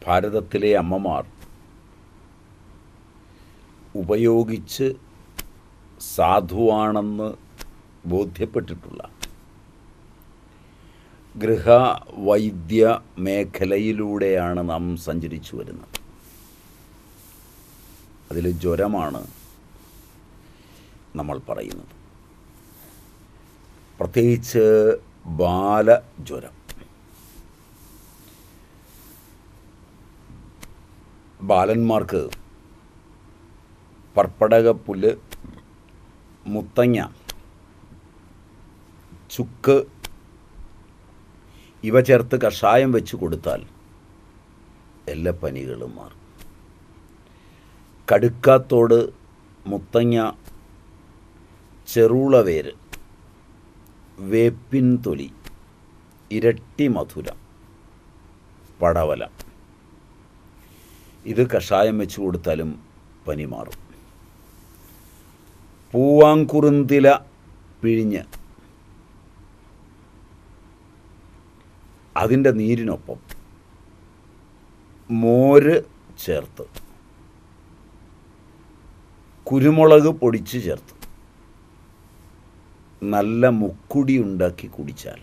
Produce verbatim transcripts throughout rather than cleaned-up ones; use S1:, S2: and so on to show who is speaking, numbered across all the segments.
S1: ഭാരതത്തിലെ അമ്മമാർ ഉപയോഗിച്ച് സാധുവാണെന്ന് ബോധ്യപ്പെട്ടിട്ടുള്ള ഗൃഹവൈദ്യ മേഖലയിലൂടെയാണ് നാം സഞ്ചരിച്ചു വരുന്നത്. അതിൽ ജ്വരമാണ് നമ്മൾ പറയുന്നത്, പ്രത്യേകിച്ച് ബാലജ്വരം. ബാലന്മാർക്ക് പർപ്പടകപ്പുല്ല്, മുത്തങ്ങ, ചുക്ക് ഇവ ചേർത്ത് കഷായം വെച്ച് കൊടുത്താൽ എല്ലാ പനികളും മാറും. കടുക്കാത്തോട്, മുത്തങ്ങ, ചെറുളവേര്, വേപ്പിൻ തൊലി, ഇരട്ടി മധുരം, പടവലം ഇത് കഷായം വെച്ച് കൊടുത്താലും പനി മാറും. പൂവാങ്കുറുന്തില പിഴിഞ്ഞ് അതിൻ്റെ നീരിനൊപ്പം മോര് ചേർത്ത് കുരുമുളക് പൊടിച്ച് ചേർത്ത് നല്ല മുക്കുടി ഉണ്ടാക്കി കുടിച്ചാൽ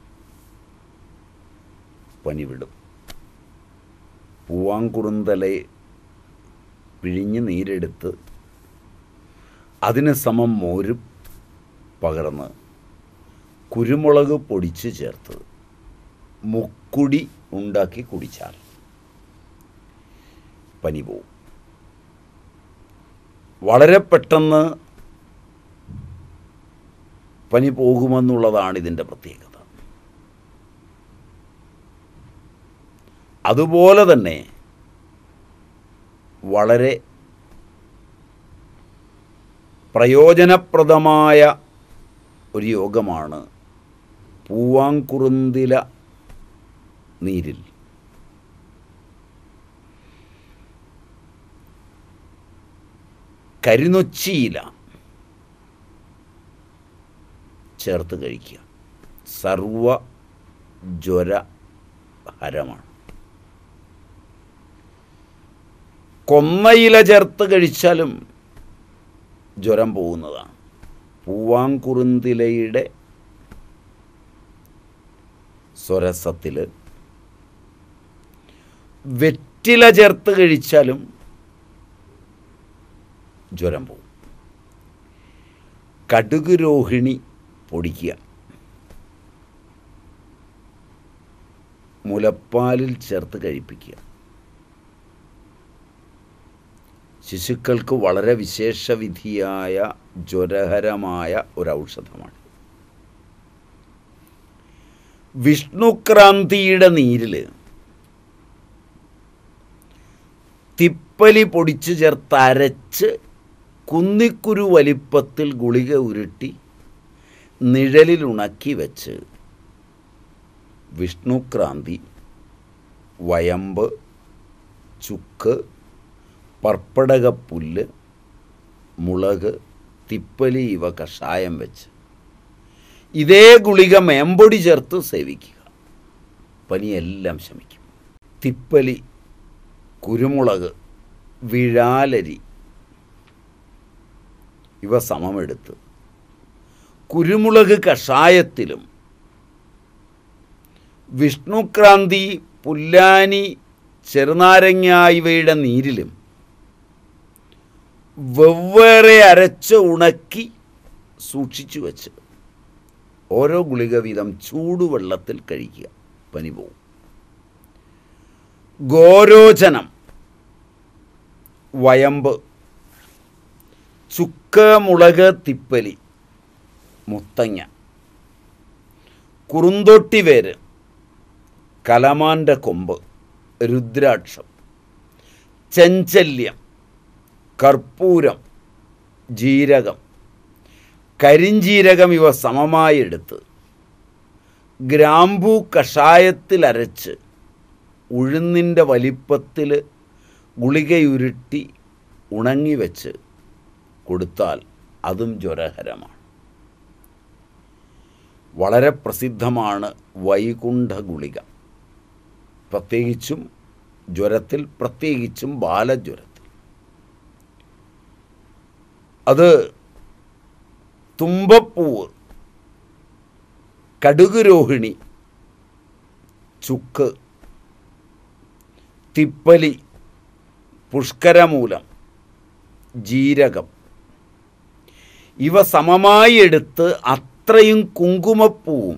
S1: പനി വിടും. പൂവാങ്കുറുന്തലയെ പിഴിഞ്ഞ് നീരെടുത്ത് അതിന് സമം മോരും പകർന്ന് കുരുമുളക് പൊടിച്ച് ചേർത്ത് മുക്കുടി ഉണ്ടാക്കി കുടിച്ചാൽ പനി പോവും. വളരെ പെട്ടെന്ന് പനി പോകുമെന്നുള്ളതാണ് ഇതിൻ്റെ പ്രത്യേകത. അതുപോലെ തന്നെ വളരെ പ്രയോജനപ്രദമായ ഒരു യോഗമാണ് പൂവാങ്കുറുന്തില നീരിൽ കരിനൊച്ചിയില ചേർത്ത് കഴിക്കുക. സർവ ജ്വരഹരമാണ്. കൊന്നയില ചേർത്ത് കഴിച്ചാലും ജ്വരം പോകുന്നതാണ്. പൂവാങ്കുറുന്തിലയുടെ സ്വരസത്തിൽ വെറ്റില ചേർത്ത് കഴിച്ചാലും ജ്വരം പോകും. കടുക് രോഹിണി പൊടിക്കുക, മുലപ്പാലിൽ ചേർത്ത് കഴിപ്പിക്കുക. ശിശുക്കൾക്ക് വളരെ വിശേഷവിധിയായ ജ്വരഹരമായ ഒരൗഷധമാണ്. വിഷ്ണുക്രാന്തിയുടെ നീരിൽ തിപ്പലി പൊടിച്ച് ചേർത്ത് അരച്ച് കുന്നിക്കുരു വലിപ്പത്തിൽ ഗുളിക ഉരുട്ടി നിഴലിൽ ഉണക്കി വെച്ച് വിഷ്ണുക്രാന്തി, വയമ്പ്, ചുക്ക്, പർപ്പടകപ്പുല്ല്, മുളക്, തിപ്പലി ഇവ കഷായം വെച്ച് ഇതേ ഗുളിക മേമ്പൊടി ചേർത്ത് സേവിക്കുക. പനിയെല്ലാം ശമിക്കും. തിപ്പലി, കുരുമുളക്, വിഴാലരി ഇവ സമമെടുത്ത് കുരുമുളക് കഷായത്തിലും വിഷ്ണുക്രാന്തി, പുല്ലാനി, ചെറുനാരങ്ങ ഇവയുടെ നീരിലും വെവ്വേറെ അരച്ച് ഉണക്കി സൂക്ഷിച്ചു വച്ച് ഓരോ ഗുളിക വീതം ചൂടുവെള്ളത്തിൽ കഴിക്കുക. പനി പോവും. ഗോരോചനം, വയമ്പ്, ചുക്ക്, മുളക്, തിപ്പലി, മുത്തങ്ങ, കുറുന്തൊട്ടിവേര്, കലമാൻ്റെ കൊമ്പ്, രുദ്രാക്ഷം, ചെഞ്ചല്യം, കർപ്പൂരം, ജീരകം, കരിഞ്ജീരകം ഇവ സമമായി എടുത്ത് ഗ്രാമ്പൂ കഷായത്തിൽ അരച്ച് ഉഴുന്നിൻ്റെ വലിപ്പത്തിൽ ഗുളികയുരുട്ടി ഉണങ്ങി വെച്ച് കൊടുത്താൽ അതും ജ്വരഹരമാണ്. വളരെ പ്രസിദ്ധമാണ് വൈകുണ്ഠ ഗുളിക. പ്രത്യേകിച്ചും ജ്വരത്തിൽ, പ്രത്യേകിച്ചും ബാലജ്വരത്തിൽ. അത് തുമ്പപ്പൂവ്, കടുകുരോഹിണി, ചുക്ക്, തിപ്പലി, പുഷ്കരമൂലം, ജീരകം ഇവ സമമായി എടുത്ത് അത്രയും കുങ്കുമപ്പൂവും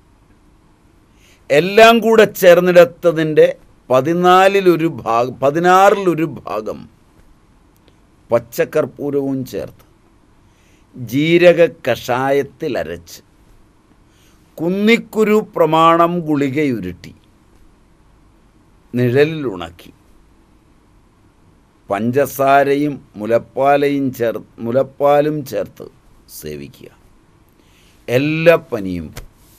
S1: എല്ലാം കൂടെ ചേർന്നെടുത്തതിൻ്റെ പതിനാലിലൊരു ഭാഗം പതിനാറിലൊരു ഭാഗം പച്ചക്കർപ്പൂരവും ചേർത്ത് ജീരക കഷായത്തിൽ അരച്ച് കുന്നിക്കുരു പ്രമാണം ഗുളികയുരുട്ടി നിഴലിലുണക്കി പഞ്ചസാരയും മുലപ്പാലയും ചേർ മുലപ്പാലും ചേർത്ത് സേവിക്കുക. എല്ലാ പനിയും.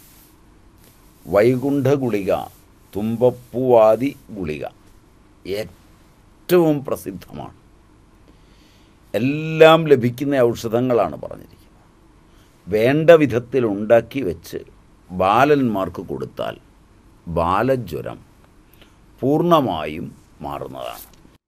S1: വൈകുണ്ഠ ഗുളിക, തുമ്പപ്പൂവാദി ഗുളിക ഏറ്റവും പ്രസിദ്ധമാണ്. എല്ലാം ലഭിക്കുന്ന ഔഷധങ്ങളാണ് പറഞ്ഞിരിക്കുന്നത്. വേണ്ട വിധത്തിൽ ഉണ്ടാക്കി വെച്ച് ബാലന്മാർക്ക് കൊടുത്താൽ ബാലജ്വരം പൂർണ്ണമായും മാറുന്നതാണ്.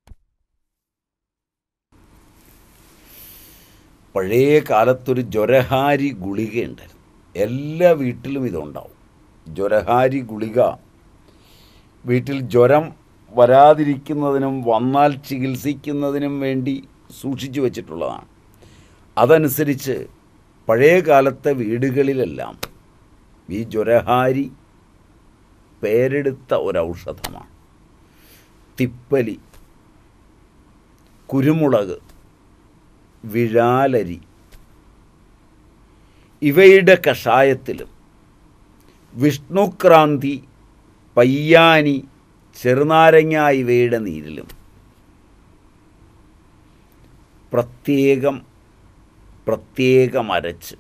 S1: പഴയ കാലത്തൊരു ജ്വരഹാരി ഗുളികയുണ്ടായിരുന്നു. എല്ലാ വീട്ടിലും ഇതുണ്ടാവും. ജ്വരഹാരി ഗുളിക വീട്ടിൽ ജ്വരം വരാതിരിക്കുന്നതിനും വന്നാൽ ചികിത്സിക്കുന്നതിനും വേണ്ടി സൂക്ഷിച്ചു വച്ചിട്ടുള്ളതാണ്. അതനുസരിച്ച് പഴയ കാലത്തെ വീടുകളിലെല്ലാം ഈ ജ്വരഹാരി പേരെടുത്ത ഒരൗഷധമാണ്. തിപ്പലി, കുരുമുളക്, വിഴാലരി ഇവയുടെ കഷായത്തിലും വിഷ്ണുക്രാന്തി, പയ്യാനി, ചെറുനാരങ്ങ ഇവയുടെ നീരിലും പ്രത്യേകം പ്രത്യേകം അരച്ച്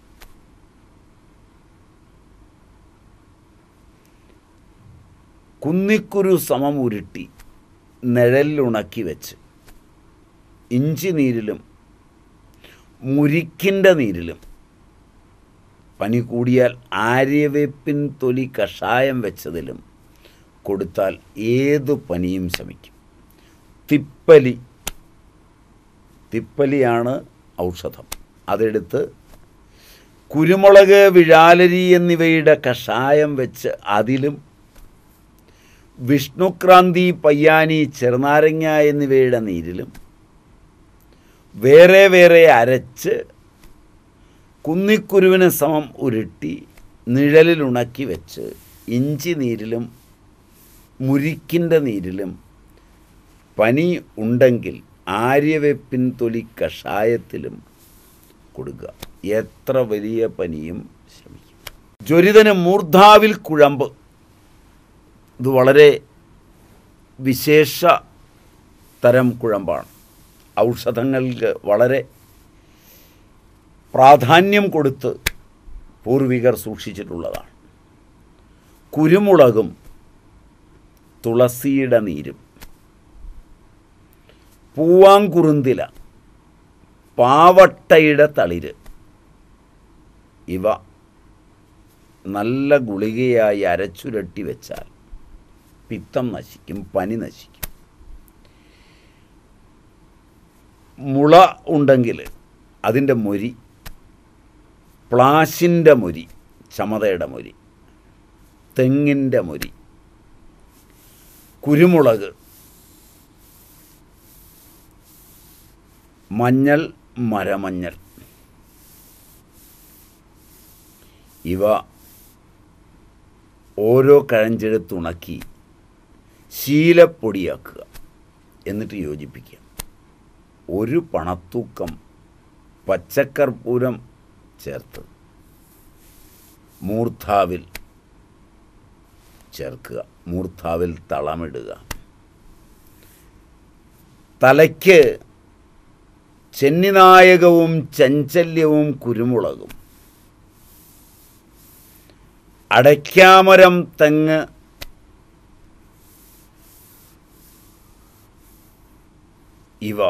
S1: കുന്നിക്കുരു സമം ഉരുട്ടി നിഴലിലുണക്കി വെച്ച് ഇഞ്ചി നീരിലും മുരിക്കിൻ്റെ നീരിലും പനി കൂടിയാൽ ആര്യവേപ്പിൻ തൊലി കഷായം വെച്ചതിലും കൊടുത്താൽ ഏതു പനിയും ശമിക്കും. തിപ്പലി തിപ്പലിയാണ് ഔഷധം. അതെടുത്ത് കുരുമുളക്, വിഴാലരി എന്നിവയുടെ കഷായം വെച്ച് അതിലും വിഷ്ണുക്രാന്തി, പയ്യാനി, ചെറുനാരങ്ങ എന്നിവയുടെ നീരിലും വേറെ വേറെ അരച്ച് കുന്നിക്കുരുവിന് സമം ഉരുട്ടി നിഴലിലുണക്കി വെച്ച് ഇഞ്ചി നീരിലും മുരിക്കിൻ്റെ നീരിലും പനി ഉണ്ടെങ്കിൽ ആര്യവേപ്പിൻ തൊലി കഷായത്തിലും കൊടുക്കുക. എത്ര വലിയ പനിയും ശമിക്കും. ജ്വരിതന് മൂർധാവിൽ കുഴമ്പ്. ഇത് വളരെ വിശേഷ തരം കുഴമ്പാണ്. ഔഷധങ്ങൾക്ക് വളരെ പ്രാധാന്യം കൊടുത്ത് പൂർവികർ സൂക്ഷിച്ചിട്ടുള്ളതാണ്. കുരുമുളകും തുളസിയുടെ നീരും പൂവാങ്കുറുന്തില, പാവട്ടയുടെ തളിര് ഇവ നല്ല ഗുളികയായി അരച്ചുരട്ടി വെച്ചാൽ പിത്തം നശിക്കും, പനി നശിക്കും. മുള ഉണ്ടെങ്കിൽ അതിൻ്റെ മൊരി, പ്ലാശിൻ്റെ മൊരി, ചമതയുടെ മൊരി, തെങ്ങിൻ്റെ മൊരി, കുരുമുളക്, മഞ്ഞൾ, മരമഞ്ഞൾ ഇവ ഓരോ കഴഞ്ചെടുത്തുണക്കി ശീലപ്പൊടിയാക്കുക. എന്നിട്ട് യോജിപ്പിക്കുക. ഒരു പണത്തൂക്കം പച്ചക്കർപ്പൂരം ചേർത്ത് മൂർധാവിൽ ചേർക്കുക. മൂർധാവിൽ തളമിടുക. തലയ്ക്ക് ചെന്നിനായകവും ചഞ്ചല്യവും കുരുമുളകും, അടയ്ക്കാമരം, തെങ്ങ് ഇവ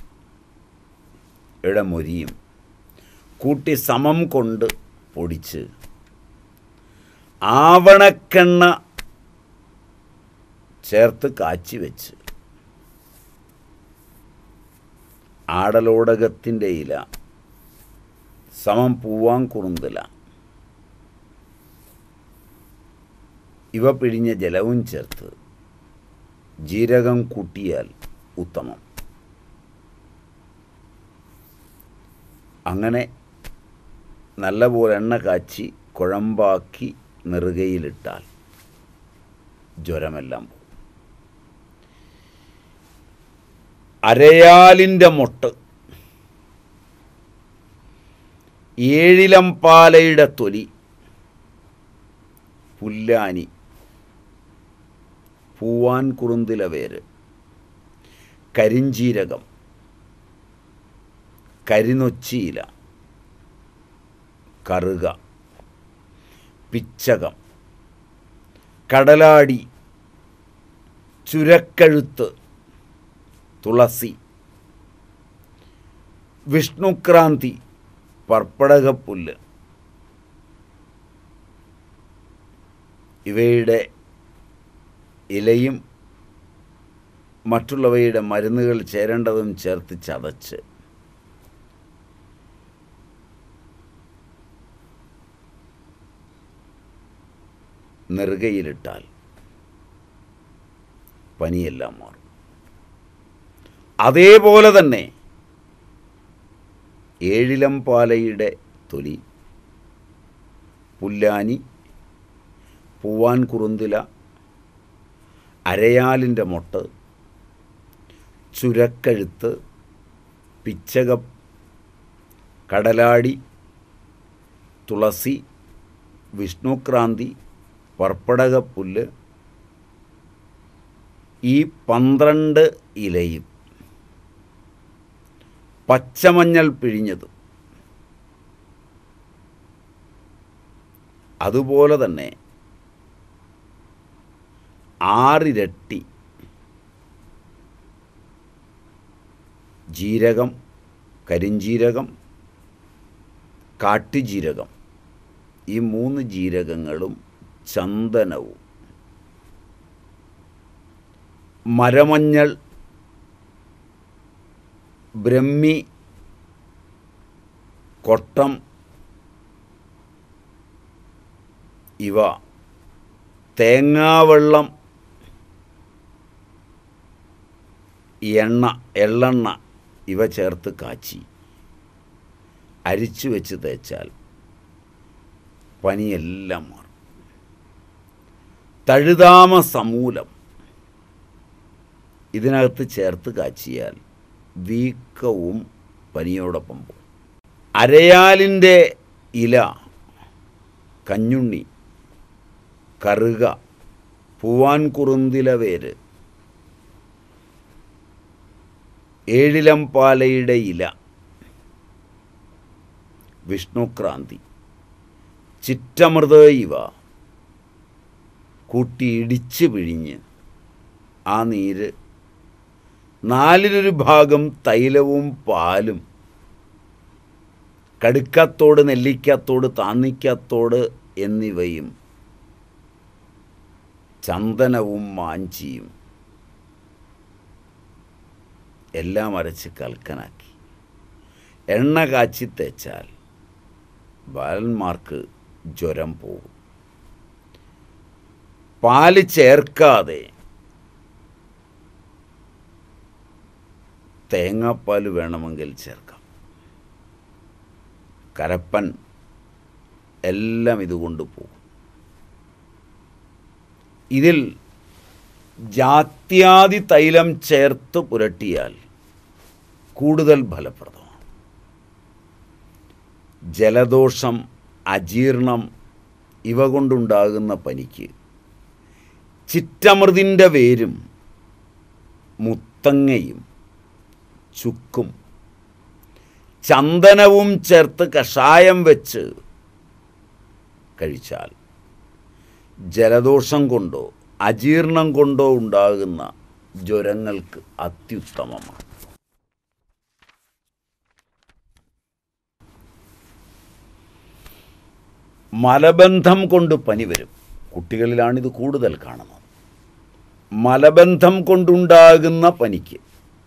S1: ഇടമൊരിയും കൂട്ടി സമം കൊണ്ട് പൊടിച്ച് ആവണക്കെണ്ണ ചേർത്ത് കാച്ചി വെച്ച് ആടലോടകത്തിൻ്റെ ഇല സമം പൂവാൻകുറുന്തല ഇവ പിഴിഞ്ഞ ജലവും ചേർത്ത് ജീരകം കൂട്ടിയാൽ ഉത്തമം. അങ്ങനെ നല്ലപോലെ എണ്ണ കാച്ചി കുഴമ്പാക്കി നെറുകയിലിട്ടാൽ ജ്വരമെല്ലാം പോകും. അരയാലിൻ്റെ മൊട്ട്, ഏഴിലം പാലയുടെ തൊലി, പുല്ലാനി, പൂവാൻകുറുന്തില വേര്, കരിഞ്ചീരകം, കരിനൊച്ചിയില, കറുക, പിച്ചകം, കടലാടി, ചുരക്കഴുത്ത്, തുളസി, വിഷ്ണുക്രാന്തി, പർപ്പടകപ്പുല്ല് ഇവയുടെ ഇലയും മറ്റുള്ളവയുടെ മരുന്നുകൾ ചേരേണ്ടതും ചേർത്ത് ചതച്ച് നെറുകയിലിട്ടാൽ പനിയെല്ലാം മാറും. അതേപോലെ തന്നെ ഏഴിലം പാലയുടെ തൊലി, പുല്ലാനി, പൂവാൻകുറുന്തില, അരയാലിൻ്റെ മൊട്ട്, ചുരക്കഴുത്ത്, പിച്ചകം, കടലാടി, തുളസി, വിഷ്ണുക്രാന്തി, പർപ്പടകപ്പുല്ല് ഈ പന്ത്രണ്ട് ഇലയും പച്ചമഞ്ഞൾ പിഴിഞ്ഞതും അതുപോലെ തന്നെ ആറിരട്ടി ജീരകം, കരിഞ്ജീരകം, കാട്ടുജീരകം ഈ മൂന്ന് ജീരകങ്ങളും ചന്ദനവും മരമഞ്ഞൾ, ബ്രഹ്മി, കൊട്ടം ഇവ തേങ്ങാവെള്ളം, എണ്ണ, എള്ളെണ്ണ ഇവ ചേർത്ത് കാച്ചി അരിച്ചു വെച്ച് തേച്ചാൽ പനിയെല്ലാം മാറും. തഴുതാമ സമൂലം ഇതിനകത്ത് ചേർത്ത് കാച്ചിയാൽ വീക്കവും പനിയോടൊപ്പം പോകും. അരയാലിൻ്റെ ഇല, കഞ്ഞുണ്ണി, കറുക, പൂവാൻകുറുന്തില വേര്, ഏഴിലം പാലയുടെ ഇല, വിഷ്ണുക്രാന്തി, ചിറ്റമൃത് ഇവ കൂട്ടി ഇടിച്ച് പിഴിഞ്ഞ് ആ നീര് നാലിലൊരു ഭാഗം തൈലവും പാലും കടുക്കത്തോട്, നെല്ലിക്കത്തോട്, താന്നിക്കത്തോട് എന്നിവയും ചന്ദനവും മാഞ്ചിയും എല്ലാം അരച്ച് കൽക്കനാക്കി എണ്ണ കാച്ചി തേച്ചാൽ ബാലന്മാർക്ക് ജ്വരം പോകും. പാല് ചേർക്കാതെ തേങ്ങാപ്പാൽ വേണമെങ്കിൽ ചേർക്കാം. കരപ്പൻ എല്ലാം ഇതുകൊണ്ട് പോകും. ഇതിൽ ജാത്യാദി തൈലം ചേർത്ത് പുരട്ടിയാൽ കൂടുതൽ ഫലപ്രദമാണ്. ജലദോഷം, അജീർണം ഇവ കൊണ്ടുണ്ടാകുന്ന പനിക്ക് ചിറ്റമൃതിൻ്റെ വേരും മുത്തങ്ങയും ചുക്കും ചന്ദനവും ചേർത്ത് കഷായം വെച്ച് കഴിച്ചാൽ ജലദോഷം കൊണ്ടോ അജീർണം കൊണ്ടോ ഉണ്ടാകുന്ന ജ്വരങ്ങൾക്ക് അത്യുത്തമമാണ്. മലബന്ധം കൊണ്ട് പനി വരും. കുട്ടികളിലാണിത് കൂടുതൽ കാണുന്നത്. മലബന്ധം കൊണ്ടുണ്ടാകുന്ന പനിക്ക്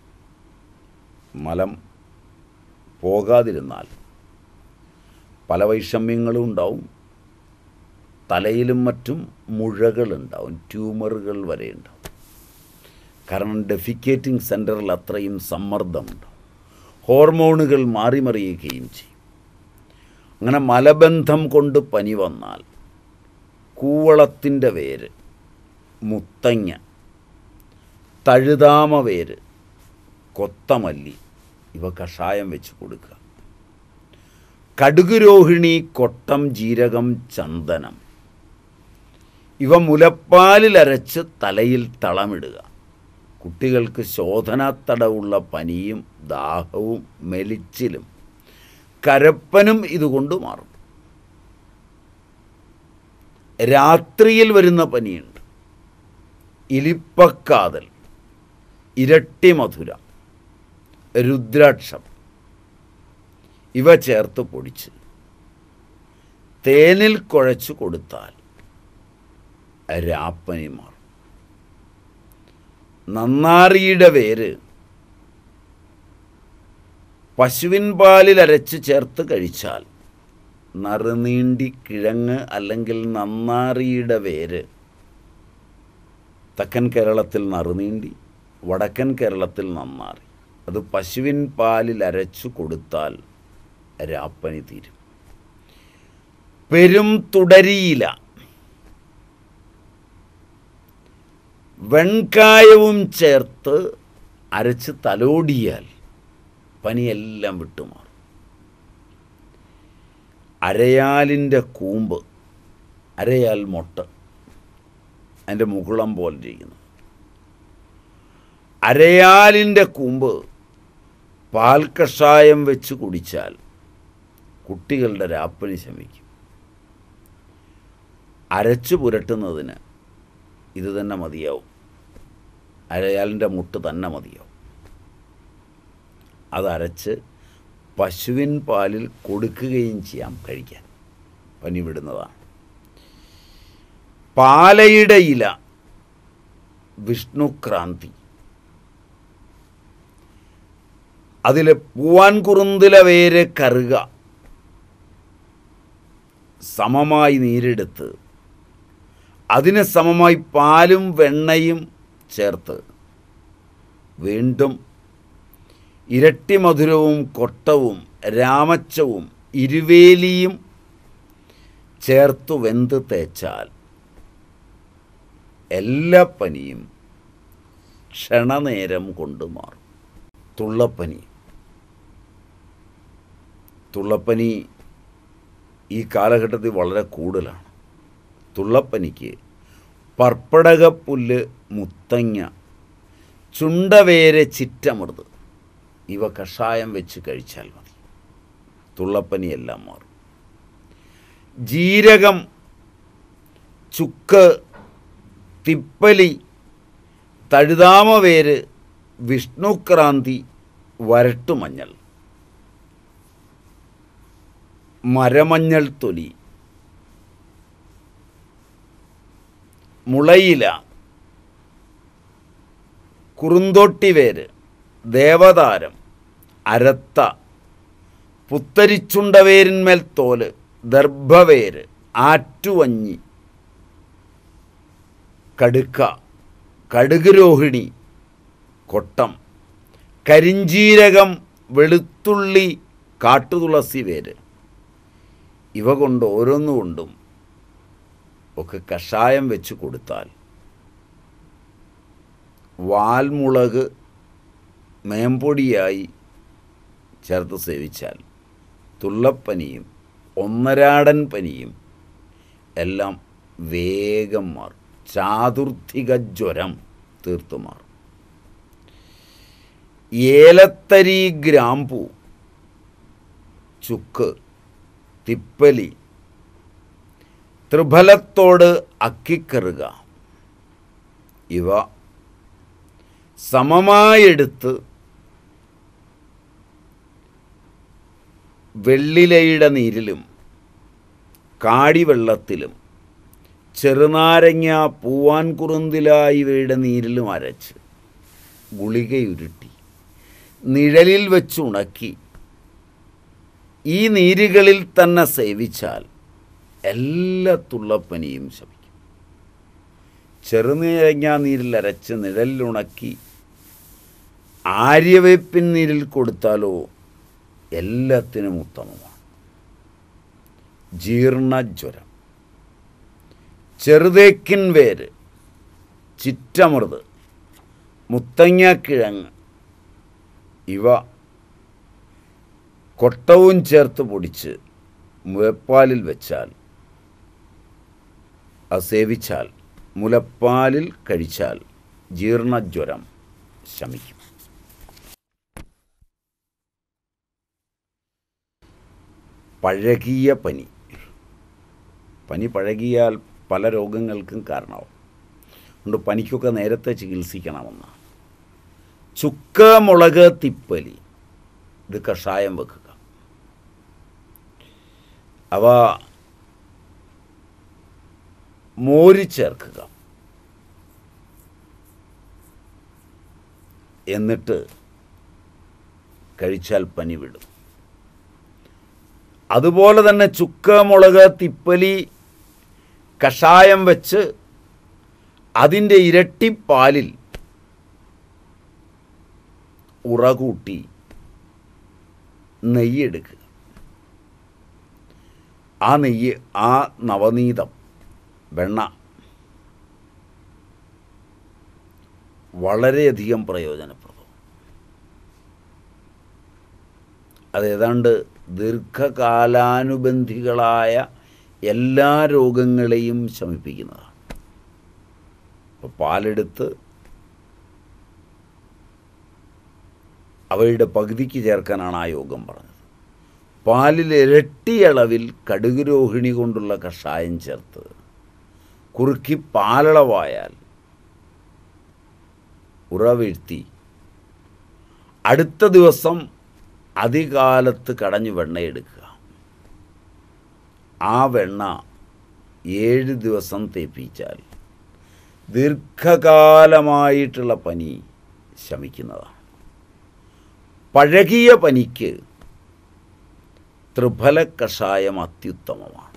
S1: മലം പോകാതിരുന്നാൽ പല വൈഷമ്യങ്ങളും ഉണ്ടാവും. തലയിലും മറ്റും മുഴകളുണ്ടാവും, ട്യൂമറുകൾ വരെ ഉണ്ടാവും. കാരണം ഡെഫിക്കേറ്റിംഗ് സെൻറ്ററിൽ അത്രയും സമ്മർദ്ദമുണ്ട്, ഹോർമോണുകൾ മാറിമറിയുകയും ചെയ്യും. അങ്ങനെ മലബന്ധം കൊണ്ട് പനി വന്നാൽ കൂവളത്തിൻ്റെ വേര്, മുത്തങ്ങ, തഴുതാമ വേര്, കൊത്തമല്ലി ഇവ കഷായം വെച്ച് കൊടുക്കുക. കടുകുരോഹിണി, കൊട്ടം, ജീരകം, ചന്ദനം ഇവ മുലപ്പാലിൽ അരച്ച് തലയിൽ തളമിടുക. കുട്ടികൾക്ക് ശോധനാത്തടവുള്ള പനിയും ദാഹവും മെലിച്ചിലും കരപ്പനും ഇതുകൊണ്ട് മാറും. രാത്രിയിൽ വരുന്ന പനിയുണ്ട്. ഇലിപ്പക്കാതൽ, ഇരട്ടി മധുര, രുദ്രാക്ഷം ഇവ ചേർത്ത് പൊടിച്ച് തേനിൽ കുഴച്ച് കൊടുത്താൽ രാപ്പനി മാറും. നന്നാറിയുടെ വേര് പശുവിൻ പാലിൽ അരച്ച് ചേർത്ത് കഴിച്ചാൽ നറുനീണ്ടി കിഴങ്ങ് അല്ലെങ്കിൽ നന്നാറിയുടെ വേര്, തെക്കൻ കേരളത്തിൽ നറുനീണ്ടി, വടക്കൻ കേരളത്തിൽ നന്നാറി, അത് പശുവിൻ പാലിൽ അരച്ചു കൊടുത്താൽ രാപ്പനി തീരും. പെരും തുടരിയില വെൺകായവും ചേർത്ത് അരച്ച് തലോടിയാൽ പനിയെല്ലാം വിട്ടുമാറും. അരയാലിൻ്റെ കൂമ്പ്, അരയാൽ മൊട്ട്, അതിൻ്റെ മുകുളം പോലെ ഇരിക്കുന്നു. അരയാലിൻ്റെ കൂമ്പ് പാൽ കഷായം വെച്ച് കുടിച്ചാൽ കുട്ടികളുടെ രാപ്പനി ശമിക്കും. അരച്ചു പുരട്ടുന്നതിന് ഇത് തന്നെ മതിയാവും, അരയാലിൻ്റെ മുട്ട് തന്നെ മതിയാവും. അതരച്ച് പശുവിൻ പാലിൽ കൊടുക്കുകയും ചെയ്യാം, കഴിക്കാൻ പനി വിടുന്നതാണ്. പാലയുടെ ഇല, വിഷ്ണുക്രാന്തി, അതിൽ പൂവാൻ കുറുന്തില വേര് കറുക സമമായി നീരെടുത്ത് അതിന് സമമായി പാലും വെണ്ണയും ചേർത്ത് വീണ്ടും ഇരട്ടി മധുരവും കൊട്ടവും രാമച്ചവും ഇരുവേലിയും ചേർത്തു വെന്ത് തേച്ചാൽ എല്ലാ പനിയും ക്ഷണനേരം കൊണ്ട് മാറും. തുള്ളപ്പനി, തുള്ളപ്പനി ഈ കാലഘട്ടത്തിൽ വളരെ കൂടുതലാണ്. തുള്ളപ്പനിക്ക് പർപ്പടകപ്പുല്ല്, മുത്തങ്ങ, ചുണ്ടവേര്, ചിറ്റമൃത് ഇവ കഷായം വെച്ച് കഴിച്ചാൽ മതി, തുള്ളപ്പനിയെല്ലാം മാറും. ജീരകം, ചുക്ക്, തിപ്പലി, തഴുതാമവേര്, വിഷ്ണുക്രാന്തി, വരട്ടുമഞ്ഞൾ, മരമഞ്ഞൾ തൊലി, മുളയില, കുറുന്തോട്ടിവേര്, ദേവതാരം, അരത്ത, പുത്തരിച്ചുണ്ടവേരിന്മേൽ തോല്, ദർഭവേര്, ആറ്റുവഞ്ഞി, കടുക്ക, കടുകുരോഹിണി, കൊട്ടം, കരിഞ്ചീരകം, വെളുത്തുള്ളി, കാട്ടുതുളസി വേര് ഇവ കൊണ്ട് ഓരോന്നുകൊണ്ടും ഒക്കെ കഷായം വെച്ച് കൊടുത്താൽ, വാൽമുളക് മേമ്പൊടിയായി ചേർത്ത് സേവിച്ചാൽ തുള്ളപ്പനിയും ഒന്നരാടൻ പനിയും എല്ലാം വേഗം മാറും. ചാതുർത്ഥിക ജ്വരം തീർത്തു മാറും. ഏലത്തരി, ഗ്രാമ്പൂ, ചുക്ക്, തിപ്പലി, ത്രിഫലത്തോട്, അക്കിക്കറുക ഇവ സമമായെടുത്ത് വെള്ളിലയുടെ നീരിലും കാടിവെള്ളത്തിലും ചെറുനാരങ്ങ, പൂവാൻ കുറുന്തില ഇവയുടെ നീരിലും അരച്ച് ഗുളികയുരുട്ടി നിഴലിൽ വെച്ച് ഉണക്കി ഈ നീരുകളിൽ തന്നെ സേവിച്ചാൽ എല്ലാ തുള്ളപ്പനിയും ശമിക്കും. ചെറുനാരങ്ങ നീരിൽ അരച്ച് നിഴലിലുണക്കി ആര്യവേപ്പിൻ നീരിൽ കൊടുത്താലോ എല്ലാത്തിനും ഉത്തമമാണ്. ജീർണജ്വരം, ചെറുതേക്കിൻ വേര്, ചിറ്റമൃത്, മുത്തങ്ങക്കിഴങ്ങ് ഇവ കൊട്ടവും ചേർത്ത് പൊടിച്ച് മുലപ്പാലിൽ വെച്ചാൽ, അത് സേവിച്ചാൽ, മുലപ്പാലിൽ കഴിച്ചാൽ ജീർണജ്വരം ശമിക്കും. പഴകിയ പനി. പനി പഴകിയാൽ പല രോഗങ്ങൾക്കും കാരണമാവും. അതുകൊണ്ട് പനിക്കൊക്കെ നേരത്തെ ചികിത്സിക്കണമെന്നാണ്. ചുക്ക്, മുളക്, തിപ്പലി ഇത് കഷായം വെക്കുക. അവ മോര് ചേർക്കുക. എന്നിട്ട് കഴിച്ചാൽ പനി വിടും. അതുപോലെ തന്നെ ചുക്ക്, മുളക്, തിപ്പലി കഷായം വെച്ച് അതിൻ്റെ ഇരട്ടി പാലിൽ ഉറകൂട്ടി നെയ്യെടുക്കുക. ആ നെയ്യ്, ആ നവനീതം, വെണ്ണ വളരെയധികം പ്രയോജനപ്രദം. അതേതാണ്ട് ദീർഘകാലാനുബന്ധികളായ എല്ലാ രോഗങ്ങളെയും ശമിപ്പിക്കുന്നതാണ്. അപ്പോൾ പാലെടുത്ത് അവയുടെ പകുതിക്ക് ചേർക്കാനാണ് ആ യോഗം പറഞ്ഞത്. പാലിൽ ഇരട്ടി അളവിൽ കടുക് രോഹിണി കൊണ്ടുള്ള കഷായം ചേർത്ത് കുറുക്കി പാലളവായാൽ ഉറവീഴ്ത്തി അടുത്ത ദിവസം അതികാലത്ത് കടഞ്ഞ് വെണ്ണയെടുക്കുക. ആ വെണ്ണ ഏഴ് ദിവസം തേപ്പിച്ചാൽ ദീർഘകാലമായിട്ടുള്ള പനി ശമിക്കുന്നതാണ്. പഴകിയ പനിക്ക് ത്രിഫല കഷായം അത്യുത്തമമാണ്.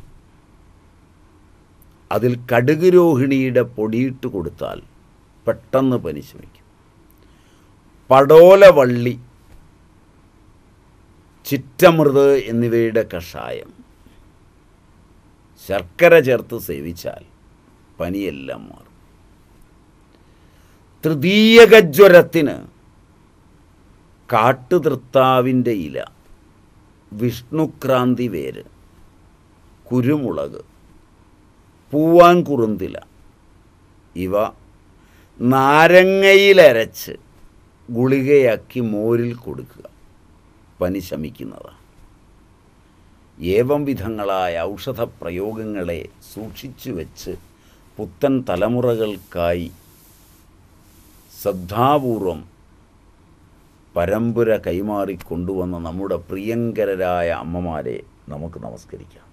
S1: അതിൽ കടുക് രോഹിണിയുടെ പൊടിയിട്ട് കൊടുത്താൽ പെട്ടെന്ന് പനി ശമിക്കും. പടോലവള്ളി, ചിറ്റമൃത് എന്നിവയുടെ കഷായം ശർക്കര ചേർത്ത് സേവിച്ചാൽ പനിയെല്ലാം മാറും. തൃതീയകജ്വരത്തിന് കാട്ടുതൃത്താവിൻ്റെ ഇല, വിഷ്ണുക്രാന്തി വേര്, കുരുമുളക്, പൂവാൻ കുറുന്തില ഇവ നാരങ്ങയിലരച്ച് ഗുളികയാക്കി മോരിൽ കൊടുക്കുക. പനി ശമിക്കുന്നതാണ്. ഏവം വിധങ്ങളായ ഔഷധ പ്രയോഗങ്ങളെ സൂക്ഷിച്ചു വെച്ച് പുത്തൻ തലമുറകൾക്കായി ശ്രദ്ധാപൂർവം പരമ്പര കൈമാറിക്കൊണ്ടുവന്ന നമ്മുടെ പ്രിയങ്കരരായ അമ്മമാരെ നമുക്ക് നമസ്കരിക്കാം.